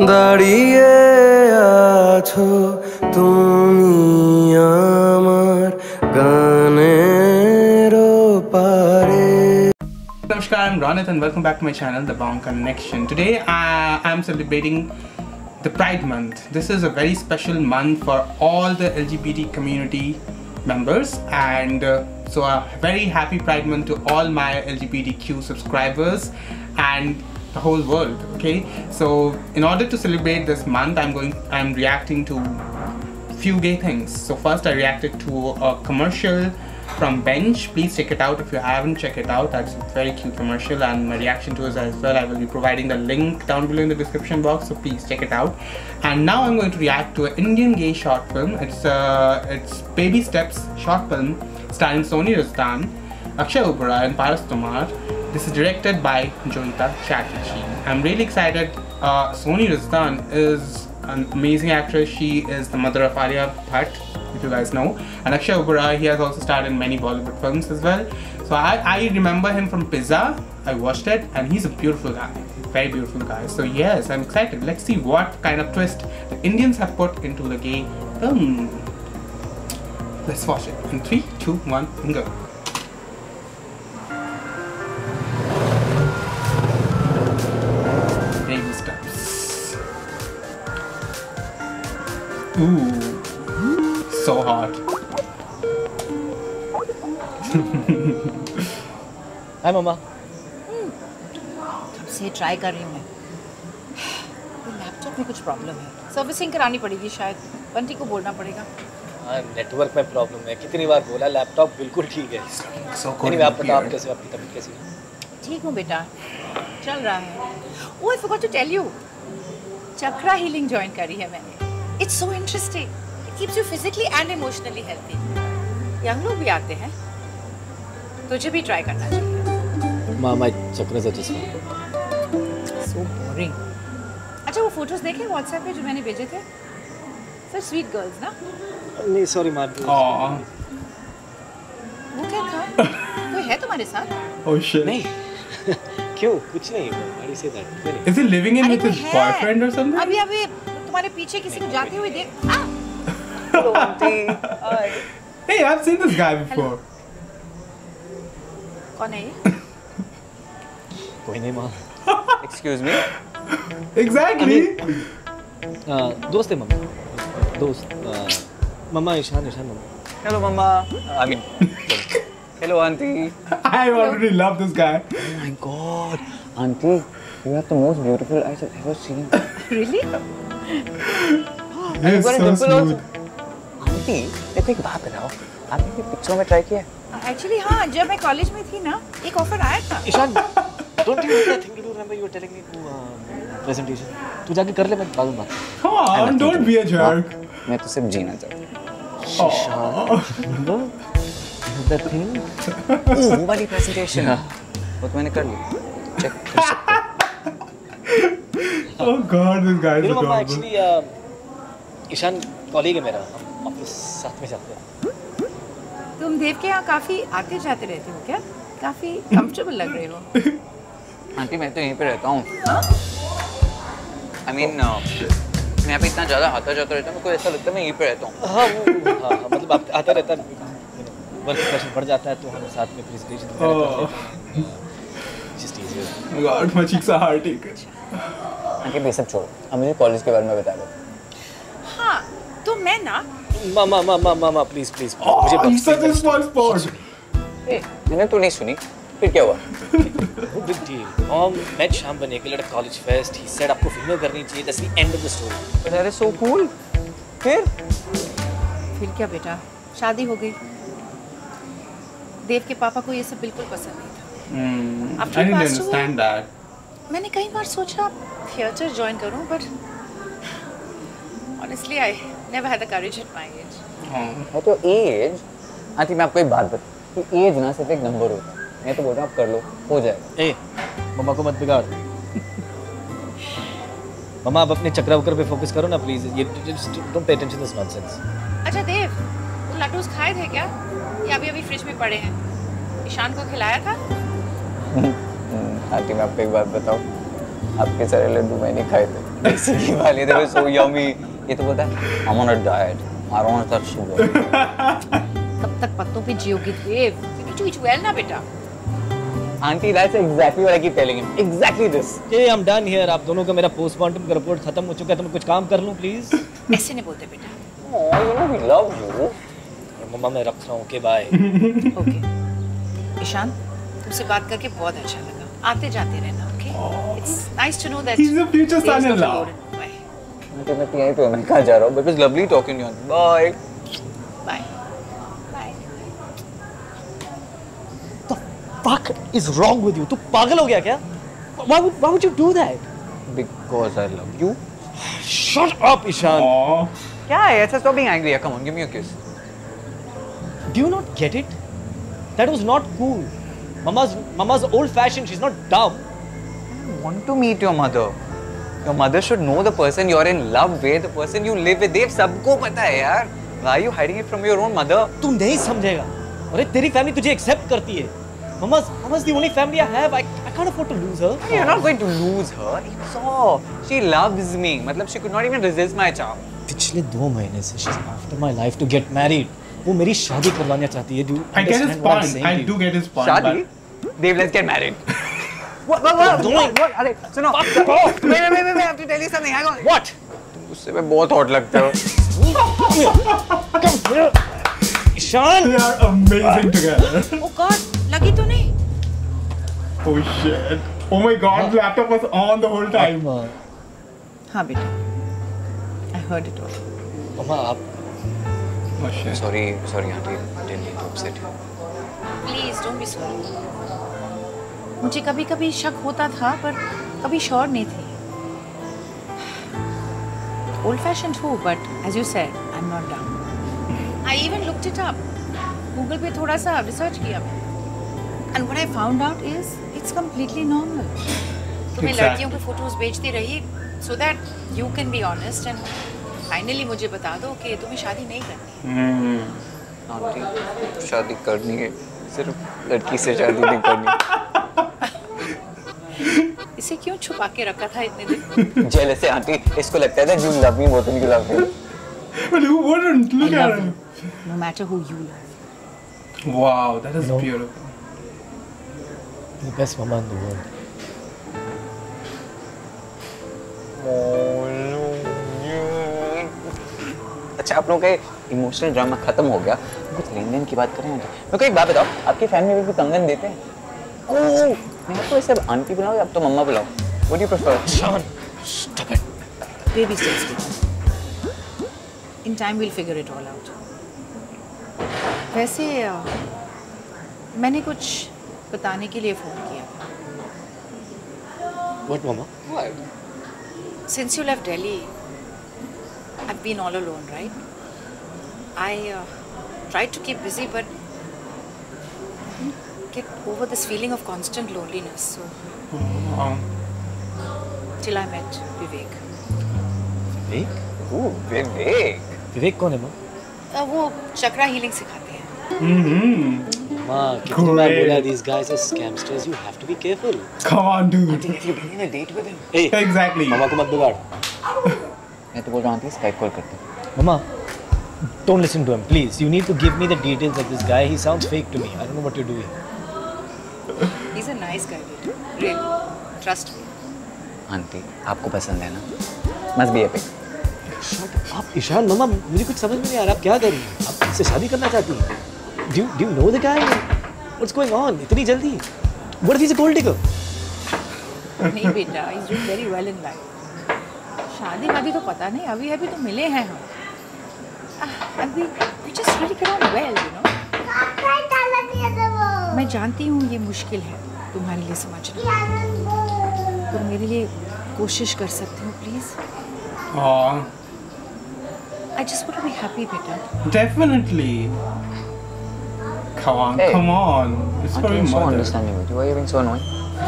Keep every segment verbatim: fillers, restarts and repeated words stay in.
দাঁড়িয়ে আছো তুমি আমার গানের পারে। Namaskar, I'm Ronit and welcome back to my channel, The Bond Connection. Today uh, I'm celebrating the Pride Month. This is a very special month for all the L G B T community members, and uh, so a very happy Pride Month to all my L G B T Q subscribers and the whole world. Okay, so in order to celebrate this month, I'm going I'm reacting to few gay things. So first I reacted to a commercial from Bench. Please check it out if you haven't checked it out. That's a very cute commercial, and my reaction to it as well. I will be providing the link down below in the description box, so please check it out. And now I'm going to react to an Indian gay short film. It's uh, it's Baby Steps short film starring Soni, Razdan, Akshay, Oberoi and Tomar. This is directed by Joyeeta, Chatterjee. I'm really excited. Uh, Soni Razdan is an amazing actress. She is the mother of Arya Bhatt, if you guys know. And Akshay Oberoi, he has also starred in many Bollywood films as well. So I, I remember him from Pizza. I watched it and he's a beautiful guy. Very beautiful guy. So yes, I'm excited. Let's see what kind of twist the Indians have put into the gay film. Let's watch it. In three, two, one, and go. Baby steps. Ooh. So hot. हाय मम्मा। कब से try कर रही हूँ मैं। Laptop में कुछ problem है, servicing करानी पड़ेगी शायद। बंटी को बोलना पड़ेगा। हाँ, नेटवर्क में प्रॉब्लम है। कितनी बार बोला, लैपटॉप बिल्कुल ठीक है। नहीं, आप बताओ आप कैसे, आपकी तबीयत कैसी है? ठीक हूँ बेटा, चल रहा है। Oh, I forgot to tell you, chakra healing join करी है मैंने। It's so interesting. It keeps you physically and emotionally healthy. Young लोग भी आते हैं, तुझे भी ट्राई करना चाहिए। मामा चक्रा से जिसमें सो बोरिंग। अच्छा, वो फोटोज देखे व्हाट्सएप पे जो मैंने भेजे थे? सर स्वीट गर्ल्स ना? नहीं सॉरी माँ। वो क्या था? कोई है तुम्हारे साथ? Oh shit. नहीं। क्यों? कुछ नहीं। Why do you say that? Is he living in with his boyfriend or something? अभी अभी तुम्हारे पीछे किसी को जाते हुए देख। Hey, I've seen this guy before. कौन है ये? कोई नहीं माँ। Excuse me? Exactly. दोस्त है मम्मा। दोस्त। मम्मा ईशान ईशान मम्मा। Hello, Mama. I mean, hello, Auntie. I already love this guy. Oh my God, Auntie, you have the most beautiful eyes I've ever seen. Really? He's so smooth. Auntie, मेरे को एक बात बताओ, आपने भी पिक्चरों में ट्राई किया? Actually हाँ, जब मैं कॉलेज में थी ना, एक ऑफर आया था। Ishan, don't you have that thing to do? Remember you were telling me to presentation. तू जाके कर ले, मैं बाद में बात। Come on, don't be a jerk. मैं तो सिर्फ जीना चाहता हूँ। Ishan, remember that thing? ओह, वो वाली presentation। वो तो मैंने कर ली। Check कर सकते हो। Oh God, this guy is You know, Mama, adorable. actually, Ishan colleague है मेरा, हम ऑफिस साथ में जाते हैं। तुम देव के यहाँ काफी आते जाते रहते हो क्या? काफी कंफर्टेबल लग रहे हो। आंटी, मैं तो यहीं पे रहता हूँ। I mean, मैं यहाँ पे इतना ज़्यादा आता जाता रहता हूँ, मेरे को ऐसा लगता है मैं यहीं पे रहता हूँ। हाँ वो हाँ हाँ मतलब आप आता रहता है, वर्क प्रेशर बढ़ जाता है तो हम साथ में प्रेजेंटेशन करते हैं। Just easier. Oh God, my cheeks are hurting. Aunty, ये सब छोड़ो, अब मुझे कॉलेज के बारे में बता दो। हाँ, तो मैं ना मामा मामा मामा प्लीज प्लीज मुझे he's such a small sport. ए, मैंने तो नहीं सुनी, फिर क्या हुआ? Big deal. हम मैच शाम बने के लिए कॉलेज फेस्ट, ही सेड आपको फिल्में करनी चाहिए, that's the end of the story. But that is so cool. फिर? फिर क्या बेटा, शादी हो गई। देव के पापा को ये सब बिल्कुल पसंद नहीं था। Hmm, I After didn't passed understand away, that. मैंने कई बार सोचा थिएटर ज्वाइन करूं, but honestly I never had the courage at my age. है तो एज। आंटी, मैं आपको एक बात बता कि एज ना सिर्फ एक नंबर होता है। मैं तो बोल रहा हूँ आप कर लो, हो जाएगा। ए, मम्मा को मत बिगाड़। मम्मा आप अपने चक्रा वक्र पे फोकस करो ना प्लीज। ये don't pay attention this nonsense. अच्छा देव, तो लड्डूस खाए थे क्या? या अभी अभी फ्रिज में पड़े हैं? ईशान को खिलाया था? आंटी, मैं आपको एक बात बताऊं, आपके सारे लड्डू मैंने खाए थे। देसी वाले they were so yummy. ये तो बोलता है I'm on a diet. I don't want to touch sugar. कब तक पत्तों पे जियोगी देव? You need to eat well ना बेटा. Auntie, that's exactly what I keep telling him. Exactly this. Hey, I'm done here. आप दोनों का मेरा पोस्टमार्टम का रिपोर्ट खत्म हो चुका है, तो मैं कुछ काम कर लूँ प्लीज? ऐसे नहीं बोलते बेटा. Oh, you know we love you. मम्मा मैं रख रहा हूँ. Okay, bye. Okay. ईशान, तुमसे बात करके बहुत अच्छा लगा. आते जाते रहना, okay? It's nice to know that. He's a future son-in-law. Auntie, मैं यहीं पे हूँ. मैं कहाँ जा रहा हूँ? But it was lovely talking to you. Bye. Bye. Bye. Fuck is wrong with you? तू पागल हो गया क्या? Why would why would you do that? Because I love you. Shut up, Ishan. Aww. क्या है? ऐसा stop being angry. Come on, give me a kiss. Do you not get it? That was not cool. Mama's Mama's old-fashioned. She's not dumb. I want to meet your mother. Your mother should know the person you're in love with, the person you live with. देव सबको पता है यार. Why are you hiding it from your own mother? तू नहीं समझेगा. अरे तेरी family तुझे accept करती है. Mama's Mama's the only family I have. I I can't afford to lose her. You're not going to lose her. You saw. She loves me. मतलब she could not even resist my charm. पिछले दो महीने से she's after my life to get married. वो मेरी शादी करवाना चाहती है. Do you I get his understand what I'm point. saying I to you? do get his point. शादी? Dave, let's get married. What? What? What? What? What? अरे सुनो. Wait, wait, wait, wait. I have to tell you something. Hang on. What? तुम मुझसे मैं बहुत hot लगते हो. Come here. Ishan. They are amazing together. Oh God, लगी तो नहीं? Oh shit. Oh my God, laptop was on the whole time. हाँ बेटा. I heard it all. मम्मा आप. Oh shit. Sorry, sorry, auntie. Didn't mean to upset you. Please don't be sorry. मुझे कभी कभी शक होता था पर कभी श्योर नहीं थी. Old fashioned हूँ but as you said I'm not dumb. I even looked it up. Google पे थोड़ा सा रिसर्च किया मैंने. And what I found out is it's completely normal. तुम्हें Exactly. लड़कियों के फोटोज भेजती रही so that you can be honest and finally मुझे बता दो कि तुम्हें शादी नहीं करनी. Hmm. आंटी शादी करनी है, सिर्फ लड़की से शादी नहीं करनी. इसे क्यों छुपा के रखा था इतने दिन? जेलस है आंटी. इसको लगता है you love me more than you love me. But who wouldn't? Look I at love him. you, no matter who you love. Wow, that is No. beautiful. The best mama in the world. अच्छा आप लोगों का emotional drama खत्म हो गया. कुछ लेन then की बात करें. मेरे को एक बात बताओ, आपकी फैमिली में भी कंगन देते हैं? ओह, मैं आपको इसे आंटी बुलाओ या आप तो मम्मा बुलाओ? What do you prefer? Ishan, stop it. Baby steps, baby. In time we'll figure it all out. वैसे अ, मैंने कुछ बताने के लिए फोन किया. What, mama? What? Since you left Delhi, I've been all alone, right? I uh, tried to keep busy, but I couldn't get over this feeling of constant loneliness. So Um, till I met Vivek. Vivek? Ooh, Vivek. Vivek कौन है माँ? Uh, वो चक्रा healing सिखाते हैं. mm-hmm. माँ कितनी बार Great. बोला these guys are scamsters. You have to be careful. Come on, dude. Have you been on a date with him? Hey, Exactly. मामा को मत बिगाड़. मैं तो बोल रहा हूँ स्काइप कॉल करते हैं. Mama, don't listen to him, please. You need to give me the details of this guy. He sounds fake to me. I don't know what you're doing. He's a nice guy, baby. Really. Trust me. Aunty आपको पसंद है ना? Must be epic. Shut up, Ishan. Mama, मुझे कुछ समझ में नहीं आ रहा. आप क्या कर रही हैं? आप इससे शादी करना चाहती हैं? Do you do you know the guy? What's going on? इतनी जल्दी? What if he's a gold digger? नहीं बेटा, he's doing very well in life. शादी वादी तो पता नहीं, अभी अभी तो मिले हैं हम. And we we just really get on well, you know. मैं जानती हूँ ये मुश्किल है तुम्हारे लिए समझना. तुम मेरे लिए कोशिश कर सकते हो, please. Aw, I just want to be happy, बेटा. definitely. Come on, Hey. come on. It's for Auntie, your I'm so mother. understanding with you. Why are you being so annoying?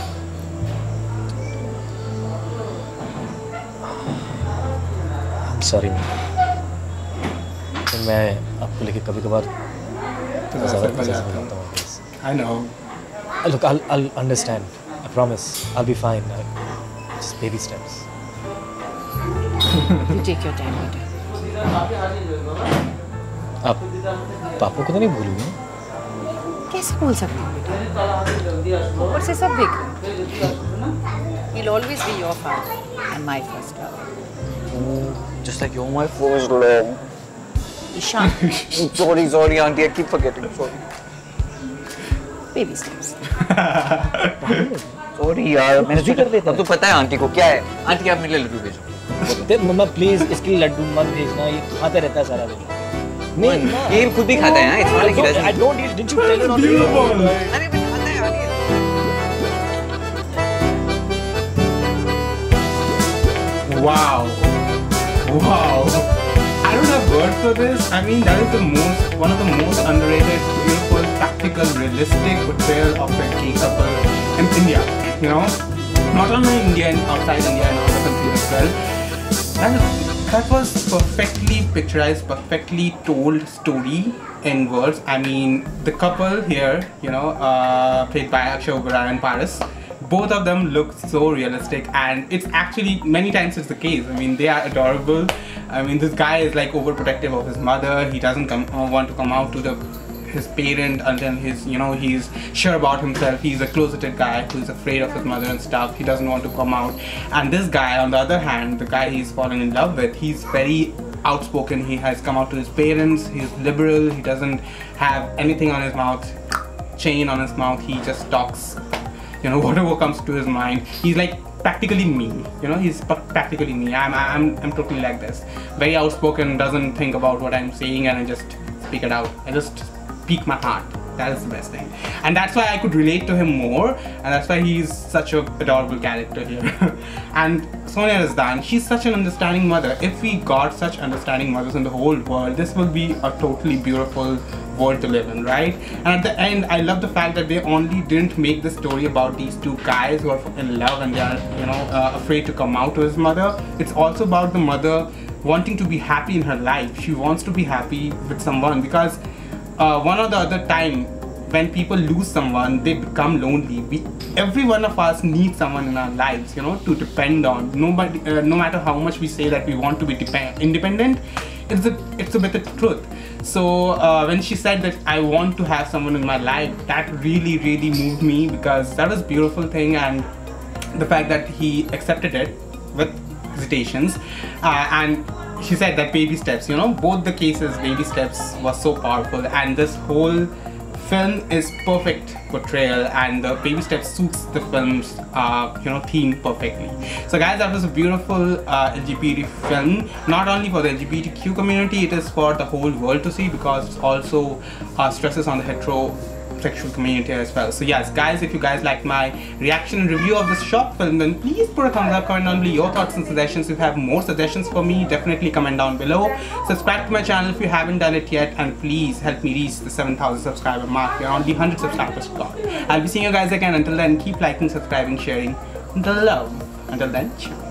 I'm sorry, ma'am. तो मैं आपको लेके कभी कभार ज़्यादा परेशान हो जाता हूँ, I guess. I know. Look, I'll I'll understand. I promise. I'll be fine. I, just baby steps. You take your time, बेटा. आप पापा को तो नहीं भूलूंगा. कैसे बोल सकती हूँ बेटा? ऊपर से सब देख रहे. He'll always be your father and my first love. Just like you're my first love. Ishan. Sorry, sorry, auntie. I keep forgetting. Sorry. Baby steps. Sorry यार. मैंने भी कर देता. अब तो पता है आंटी को क्या है. आंटी आप मेरे लिए लड्डू भेजो. मम्मा प्लीज इसके लिए लड्डू मत भेजना. ये खाता रहता है सारा दिन. नहीं, ये खुद ही खाता है. It's not like he doesn't. I don't eat. Didn't you tell her not to eat? अरे मैं खाता है aunty. Wow. Wow. I don't have words for this. I mean, that is the most, one of the most underrated, beautiful, practical, realistic portrayal of a gay couple in India. You know, not only in India and outside India and other countries as well. That, that was perfectly picturized, perfectly told story in words. I mean, the couple here, you know, uh, played by Akshay, Oberoi and Paris. Both of them look so realistic, and it's actually many times it's the case. I mean, they are adorable. I mean, this guy is like overprotective of his mother. He doesn't come, uh, want to come out to the his parent until he's, you know, he's sure about himself. He's a closeted guy who's afraid of his mother and stuff. He doesn't want to come out. And this guy, on the other hand, the guy he's fallen in love with, he's very outspoken. He has come out to his parents. He's liberal. He doesn't have anything on his mouth, chain on his mouth. He just talks, you know, whatever comes to his mind. He's like practically me, you know, he's practically me. I'm, I'm, I'm totally like this. Very outspoken, doesn't think about what I'm saying, and I just speak it out. I just speak my heart. That is the best thing. And that's why I could relate to him more, and that's why he's such a adorable character here. And Soni Razdan, she's such an understanding mother. If we got such understanding mothers in the whole world, this will be a totally beautiful world to live in, right? And at the end, I love the fact that they only didn't make the story about these two guys who are in love and they are, you know, uh, afraid to come out to his mother. It's also about the mother wanting to be happy in her life. She wants to be happy with someone, because uh, one or the other time when people lose someone, they become lonely. We, every one of us needs someone in our lives, you know, to depend on. Nobody, uh, no matter how much we say that we want to be depend independent, it's a, it's a bit of truth. So uh, when she said that I want to have someone in my life, that really, really moved me, because that was a beautiful thing, and the fact that he accepted it with hesitations, uh, and she said that baby steps, you know, both the cases, baby steps was so powerful, and this whole film is perfect portrayal, and the baby steps suits the film's uh, you know, theme perfectly. So guys, that was a beautiful uh, L G B T film, not only for the L G B T Q community, it is for the whole world to see, because it also uh, stresses on the heterosexual community as well. So yes guys, if you guys like my reaction and review of this short film, then please put a thumbs up, comment down below your thoughts and suggestions. If you have more suggestions for me, definitely comment down below. Subscribe to my channel if you haven't done it yet, and please help me reach the seven thousand subscriber mark. We're only one hundred subscribers gone. I'll be seeing you guys again. Until then, keep liking, subscribing, sharing. Until love. Until then, ciao.